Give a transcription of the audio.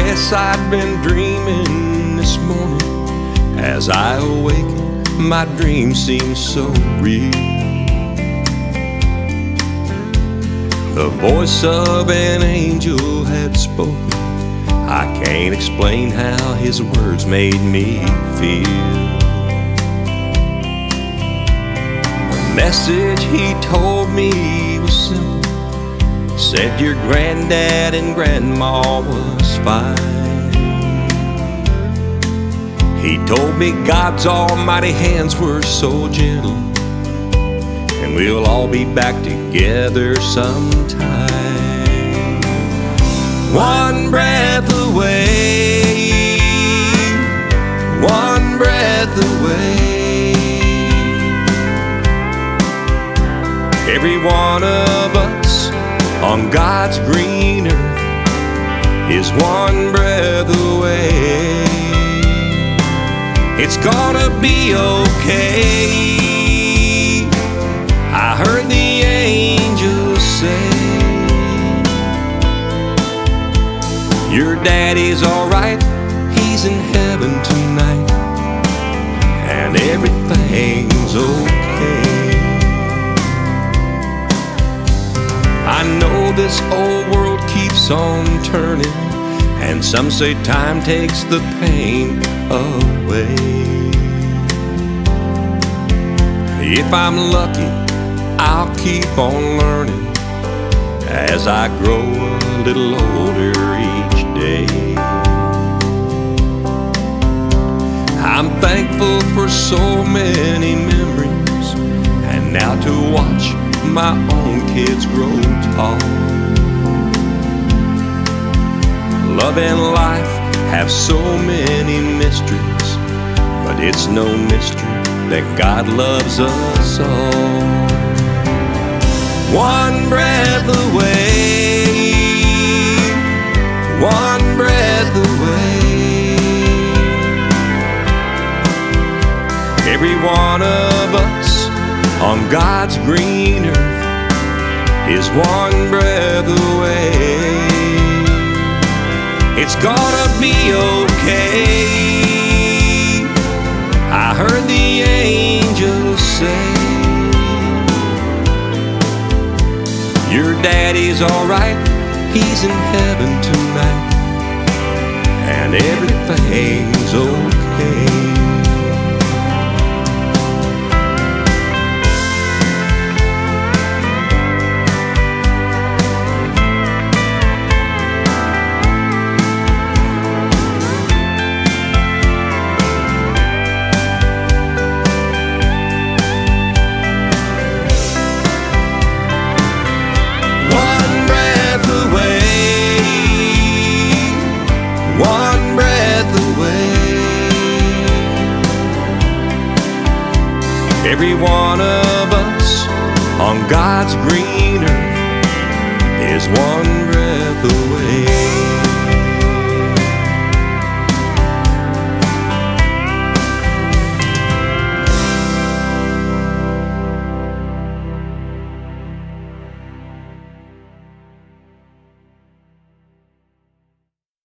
guess I'd been dreaming this morning. As I awakened, my dream seemed so real. The voice of an angel had spoken. I can't explain how his words made me feel. The message he told me was simple. Said your granddad and grandma was fine. He told me God's almighty hands were so gentle, and we'll all be back together sometime. One breath away, one breath away. Every one of us on God's green earth is one breath away. It's gonna be okay, I heard the angels say. Your daddy's alright, he's in heaven tonight, and everything's okay. I know this old world keeps on turning, and some say time takes the pain away. If I'm lucky, I'll keep on learning as I grow a little older each day. I'm thankful for so many memories, and now to watch my own kids grow tall. Love and life have so many mysteries, but it's no mystery that God loves us all. One breath away, one breath away. Every one of us on God's green earth is one breath away. It's gonna be okay, I heard the angels say. Your daddy's alright, he's in heaven tonight, and everything's okay. One breath away. Every one of us on God's green earth is one breath away.